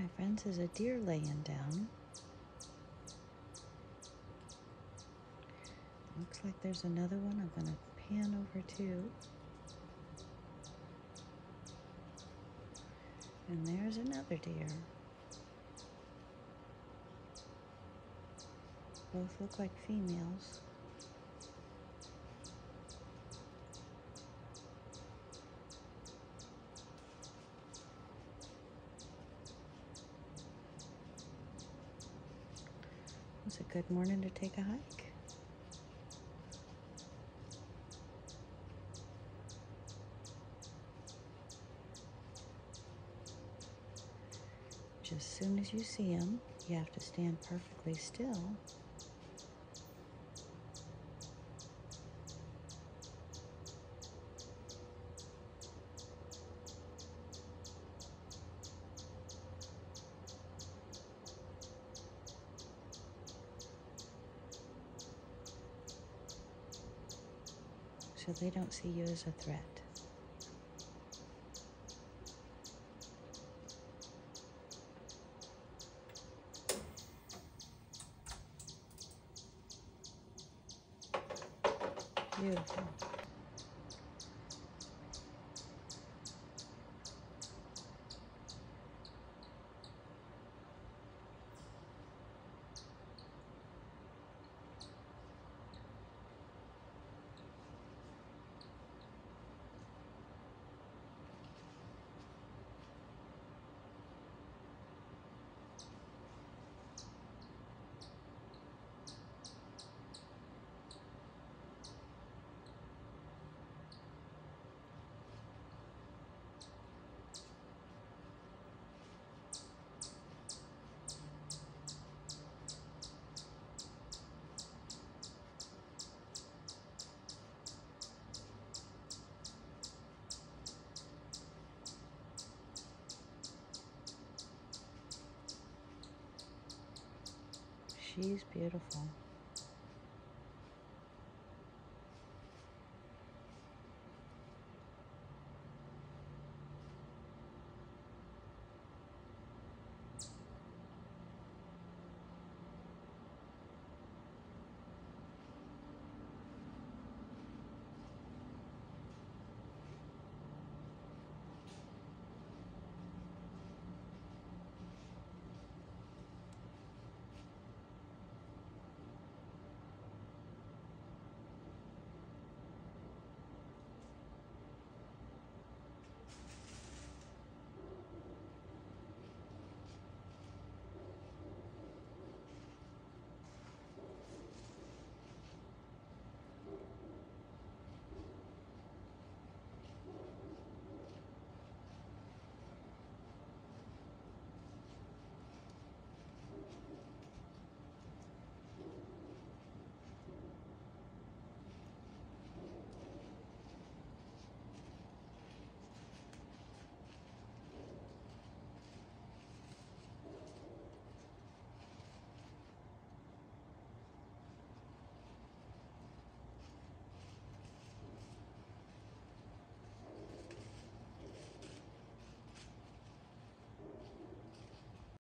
friends, is a deer laying down. Looks like there's another one. I'm going to pan over too. And there's another deer. Both look like females. It's a good morning to take a hike. Just as soon as you see them, you have to stand perfectly still. So they don't see you as a threat. Beautiful. She's beautiful.